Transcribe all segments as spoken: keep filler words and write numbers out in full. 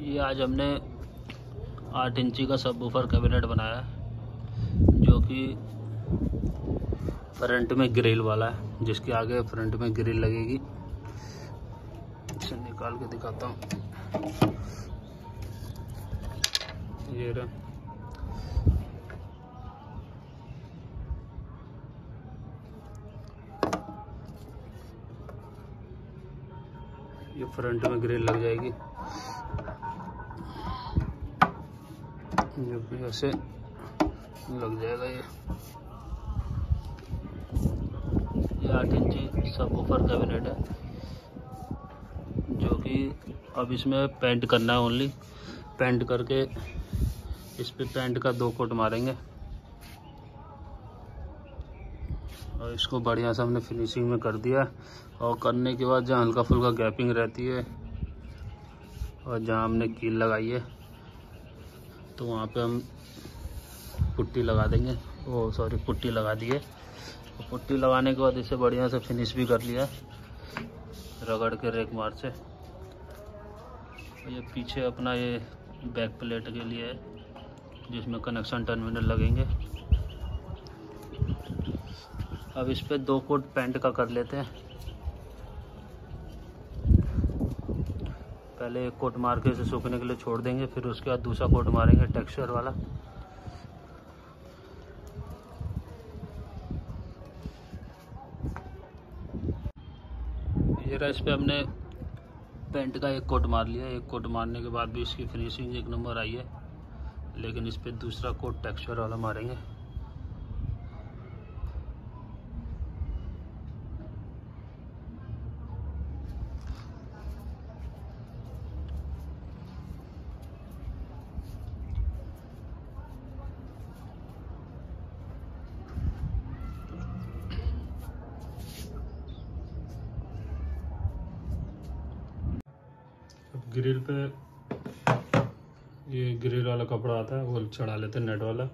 ये आज हमने आठ इंची का सबवूफर कैबिनेट बनाया है, जो कि फ्रंट में ग्रिल वाला है, जिसके आगे फ्रंट में ग्रिल लगेगी। इसे निकाल के दिखाता हूँ। ये रहा, ये फ्रंट में ग्रिल लग जाएगी। जो भी ऐसे लग जाएगा। ये ये आठ इंची सबवूफर कैबिनेट है, जो कि अब इसमें पेंट करना है। ओनली पेंट करके इस पे पेंट का दो कोट मारेंगे और इसको बढ़िया से हमने फिनिशिंग में कर दिया। और करने के बाद जहाँ हल्का फुल्का गैपिंग रहती है और जहाँ हमने कील लगाई है तो वहाँ पे हम पुट्टी लगा देंगे। ओ सॉरी पुट्टी लगा दी है। तो पुट्टी लगाने के बाद इसे बढ़िया से फिनिश भी कर लिया रगड़ के रेक मार से। ये पीछे अपना ये बैक प्लेट के लिए है, जिसमें कनेक्शन टर्मिनल लगेंगे। अब इस पे दो कोट पेंट का कर लेते हैं। पहले एक कोट मार के इसे सूखने के लिए छोड़ देंगे, फिर उसके बाद दूसरा कोट मारेंगे टेक्सचर वाला। ये रहा, इस पे हमने पेंट का एक कोट मार लिया। एक कोट मारने के बाद भी इसकी फिनिशिंग एक नंबर आई है, लेकिन इस पे दूसरा कोट टेक्सचर वाला मारेंगे। ग्रिल पे ये ग्रिल वाला कपड़ा आता है, वो चढ़ा लेते हैं, नेट वाला।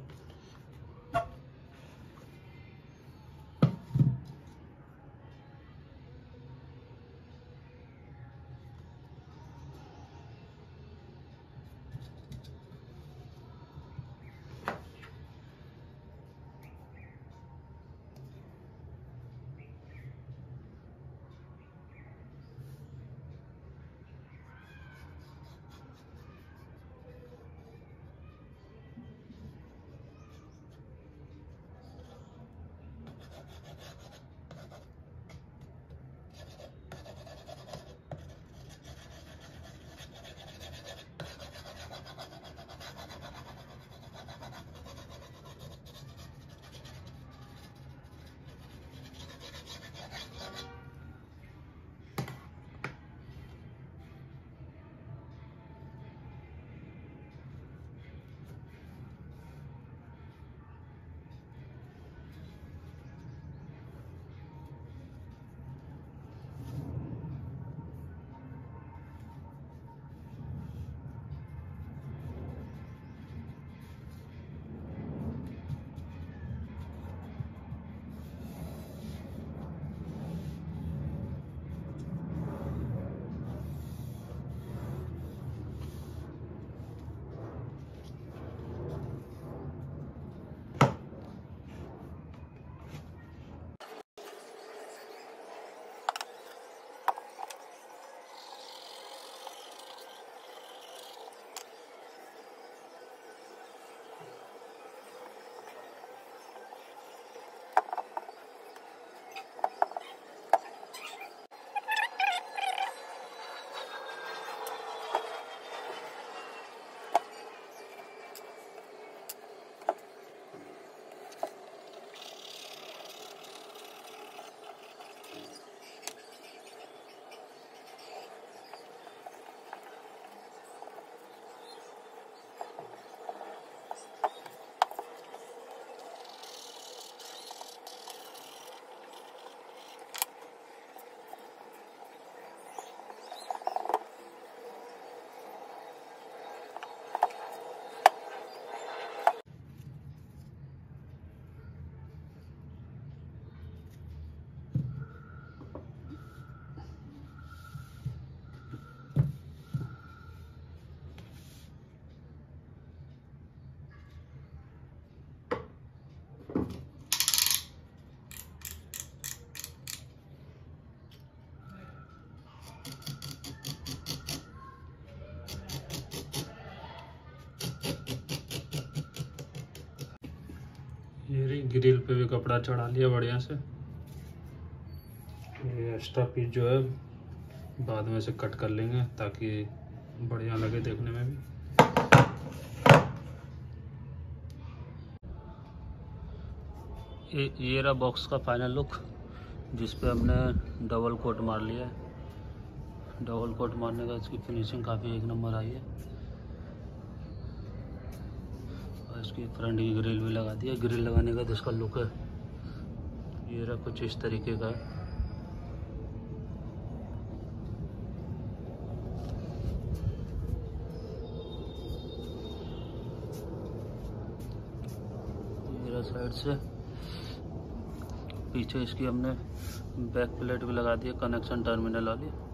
ये रही ग्रिल पे भी कपड़ा चढ़ा लिया बढ़िया से। ये एक्स्ट्रा पीस जो है बाद में से कट कर लेंगे ताकि बढ़िया लगे देखने में भी। ये ये रहा बॉक्स का फाइनल लुक, जिस पे हमने डबल कोट मार लिया है। डबल कोट मारने का इसकी फिनिशिंग काफ़ी एक नंबर आई है। और इसकी फ्रंट की ग्रिल भी लगा दी है। ग्रिल लगाने का जिसका लुक है ये रहा कुछ इस तरीके का है। साइड से पीछे इसकी हमने बैक प्लेट भी लगा दी है कनेक्शन टर्मिनल वाली।